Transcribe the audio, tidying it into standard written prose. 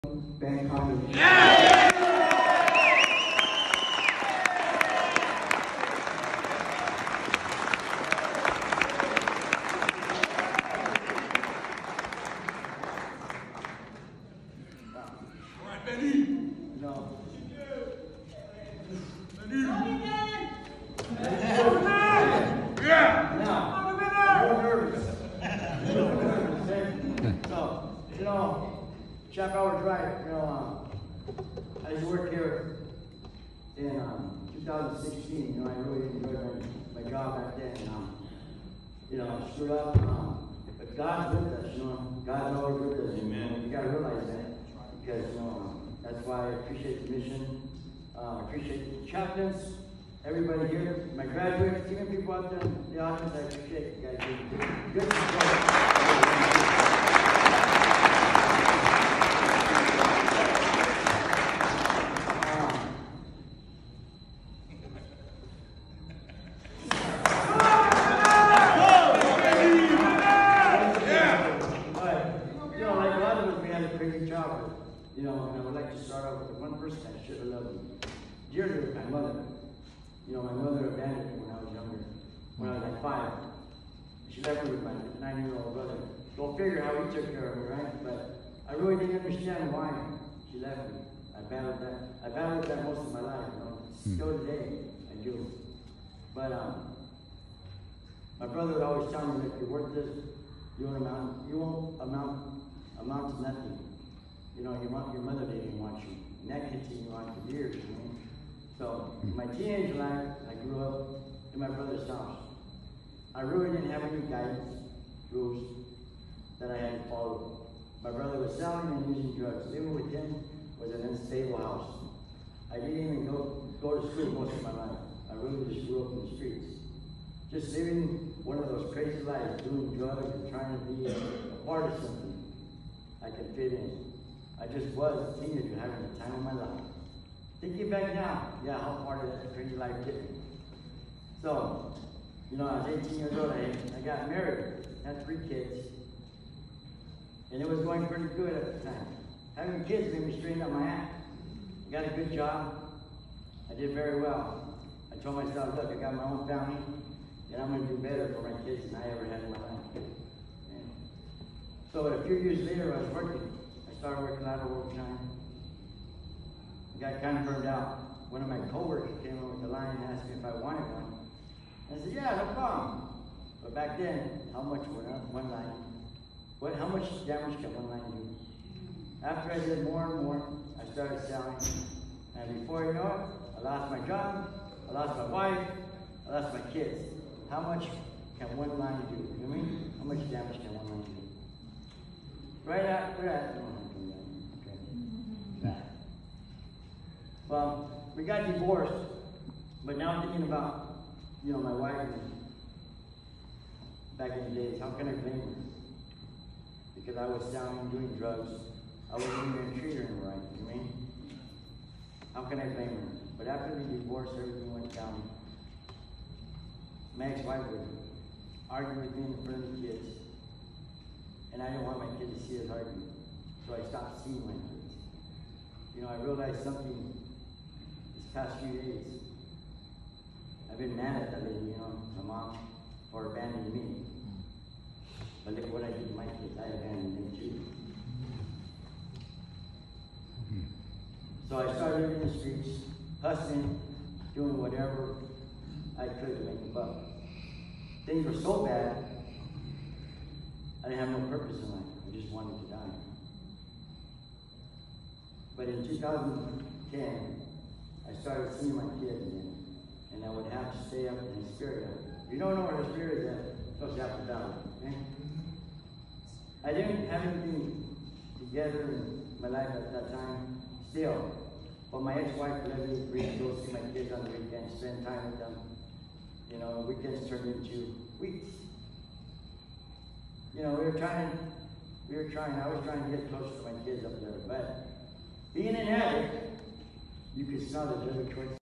band comedy. No. Yeah. Now, I'm nervous. So, Chap Hours right. I used to work here in 2016. I really enjoyed my job back then. I screwed up. But God's with us. God's always with us. Amen. You got to realize that because that's why I appreciate the mission. I appreciate the chaplains, everybody here, my graduates, even people out there in the audience. I appreciate you guys doing good support. And I would like to start off with the one person I should have loved dearly was my mother. My mother abandoned me when I was younger, when I was like 5. She left me with my 9-year-old brother. Go figure how he took care of me, right? But I really didn't understand why she left me. I battled with that most of my life, Still today, I do. But my brother would always tell me that you're worth this, you won't amount to nothing. Your mother didn't even want you. And that continued on for years, So, in my teenage life, I grew up in my brother's house. I really didn't have any guidance, rules that I had to follow. My brother was selling and using drugs. Living with him was an unstable house. I didn't even go to school most of my life. I really just grew up in the streets. Just living one of those crazy lives, doing drugs and trying to be a part of something I could fit in. I just was a teenager having the time of my life. Thinking back now, how part of that crazy life did me. So, I was 18 years old, I got married, had 3 kids, and it was going pretty good at the time. Having kids made me straighten up my act. I got a good job, I did very well. I told myself, look, I got my own family, and I'm going to do better for my kids than I ever had in my life. So a few years later, I was working. Started working out of overtime. I got kind of burned out. One of my coworkers came in with the line and asked me if I wanted one. I said, yeah, no problem. But back then, how much went up one line? How much damage can one line do? After I did more and more, I started selling. And before you know it, I lost my job, I lost my wife, I lost my kids. How much can one line do? You know what I mean? How much damage can one line do? Right after that, well, we got divorced, but now I'm thinking about, my wife back in the days. How can I blame her? Because I was selling, doing drugs. I wasn't even treating her right, you know what I mean? How can I blame her? But after the divorce, everything went down. My ex-wife would argue with me in front of the kids. And I didn't want my kids to see us argue. So I stopped seeing my kids. I realized something this past few days. I've been mad at that lady, my mom, for abandoning me. But look what I did to my kids. I abandoned them too. So I started in the streets, hustling, doing whatever I could to make a buck. Things were so bad, I didn't have no purpose in life. I just wanted to die. But in 2010, I started seeing my kids again. And I would have to stay up in the spirit. If you don't know where the spirit is at, it's supposed to have to die. Okay? I didn't have anything together in my life at that time, still. But my ex-wife let me agree to go see my kids on the weekends, spend time with them. Weekends turned into weeks. We were trying, I was trying to get closer to my kids up there, but being an addict, you could smell the dirty choice.